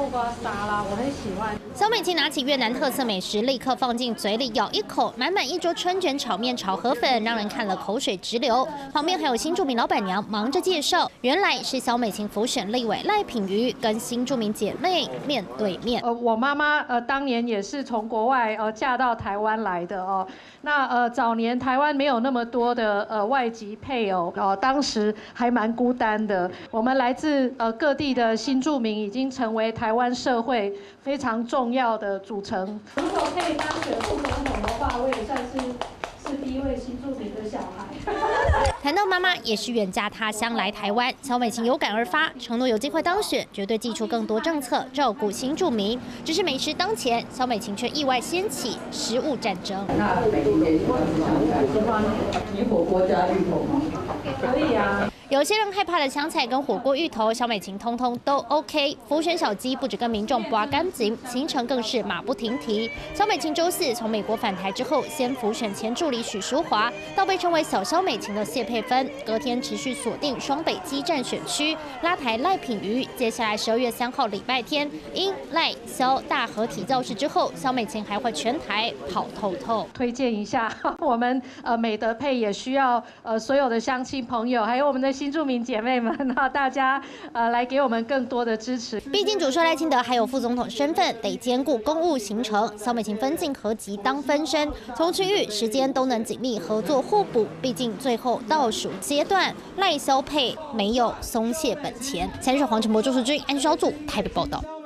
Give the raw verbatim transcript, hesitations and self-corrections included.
木瓜沙拉，我很喜欢。 萧美琴拿起越南特色美食，立刻放进嘴里咬一口，满满一桌春卷、炒面、炒河粉，让人看了口水直流。旁边还有新住民老板娘忙着介绍，原来是萧美琴辅选立委赖品妤跟新住民姐妹面对面。 呃，我妈妈呃当年也是从国外呃嫁到台湾来的哦。那呃早年台湾没有那么多的呃外籍配偶哦，当时还蛮孤单的。我们来自呃各地的新住民已经成为台湾社会非常重要的组成。如果可以当选副总统的话，我也算是是第一位新住民的小孩。 谈到妈妈也是远嫁他乡来台湾，萧美琴有感而发，承诺有机会当选，绝对祭出更多政策照顾新住民。只是美食当前，萧美琴却意外掀起食物战争。 那美琴也喜欢你火锅加芋头吗？可以啊。 有些人害怕的香菜跟火锅芋头，萧美琴通通都 OK。辅选小鸡不止跟民众刮干净，行程更是马不停蹄。萧美琴周四从美国返台之后，先辅选前助理许淑华，到被称为小萧美琴的谢佩芬，隔天持续锁定双北基站选区，拉台赖品妤。接下来十二月三号礼拜天，因赖萧大合体造势之后，萧美琴还会全台跑透透。 推荐一下，我们呃美德配也需要呃所有的乡亲朋友，还有我们的新住民姐妹们，那大家呃来给我们更多的支持。 毕竟主帅赖清德还有副总统身份，得兼顾公务行程。萧美琴分进合集当分身，从区域、时间都能紧密合作互补。毕竟最后倒数阶段，赖萧配没有松懈本钱。三日黄晨博、周淑君、安小组台北报道。